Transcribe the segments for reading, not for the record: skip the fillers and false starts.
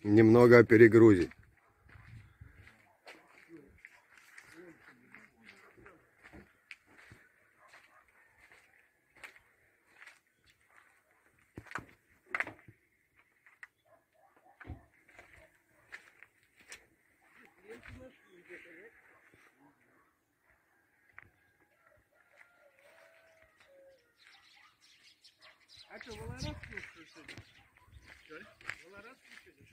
Немного о перегрузе. А что, Волорас слушаешь сегодня? Волорас слушаешь?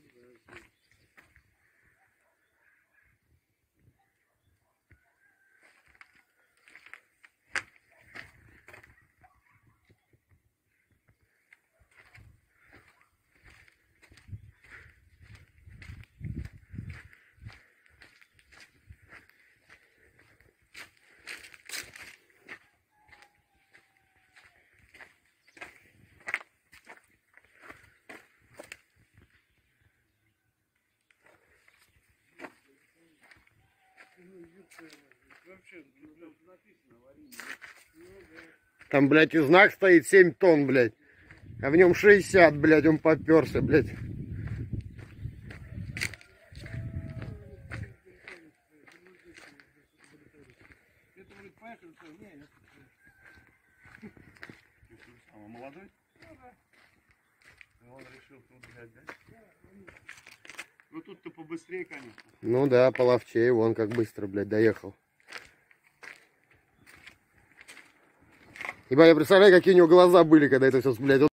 Вообще, написано аварийный. Там, блядь, и знак стоит 7 тонн, блядь. А в нем 60, блядь, он поперся, блядь. Это, говорит, поехали, что? Не, я... А он молодой? Ну да. И он решил тут взять, да? Ну тут-то побыстрее, конечно. Ну да, половчей, вон как быстро, блядь, доехал. Ебать, я представляю, какие у него глаза были, когда это все, блядь,